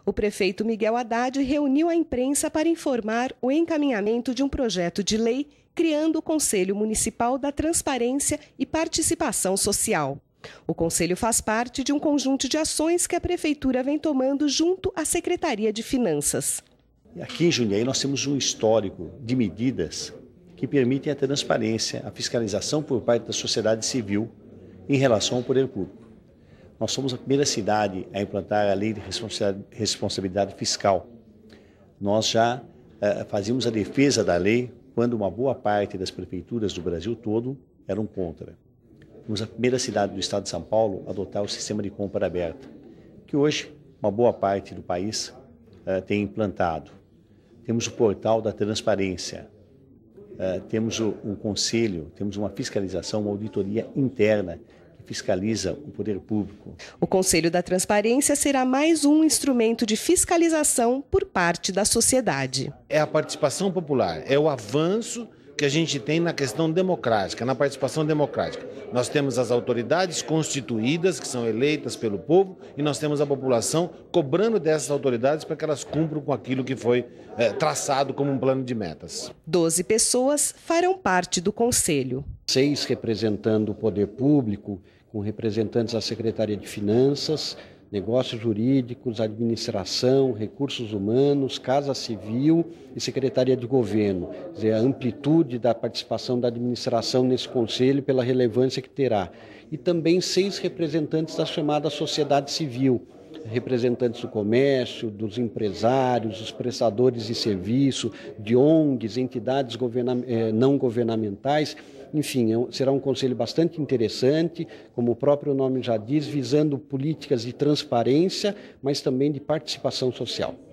O prefeito Miguel Haddad reuniu a imprensa para informar o encaminhamento de um projeto de lei criando o Conselho Municipal da Transparência e Participação Social. O Conselho faz parte de um conjunto de ações que a Prefeitura vem tomando junto à Secretaria de Finanças. Aqui em Jundiaí nós temos um histórico de medidas que permitem a transparência, a fiscalização por parte da sociedade civil em relação ao poder público. Nós somos a primeira cidade a implantar a lei de responsabilidade fiscal. Nós já fazíamos a defesa da lei quando uma boa parte das prefeituras do Brasil todo eram contra. Fomos a primeira cidade do estado de São Paulo a adotar o sistema de compra aberta, que hoje uma boa parte do país tem implantado. Temos o portal da transparência, temos um conselho, temos uma fiscalização, uma auditoria interna que fiscaliza o poder público. O Conselho da Transparência será mais um instrumento de fiscalização por parte da sociedade. É a participação popular, é o avanço que a gente tem na questão democrática, na participação democrática. Nós temos as autoridades constituídas, que são eleitas pelo povo, e nós temos a população cobrando dessas autoridades para que elas cumpram com aquilo que foi traçado como um plano de metas. 12 pessoas farão parte do Conselho. 6 representando o poder público, com representantes da Secretaria de Finanças, Negócios Jurídicos, Administração, Recursos Humanos, Casa Civil e Secretaria de Governo. Quer dizer, a amplitude da participação da administração nesse conselho pela relevância que terá. E também 6 representantes da chamada sociedade civil, representantes do comércio, dos empresários, dos prestadores de serviço, de ONGs, entidades não governamentais. Enfim, será um conselho bastante interessante, como o próprio nome já diz, visando políticas de transparência, mas também de participação social.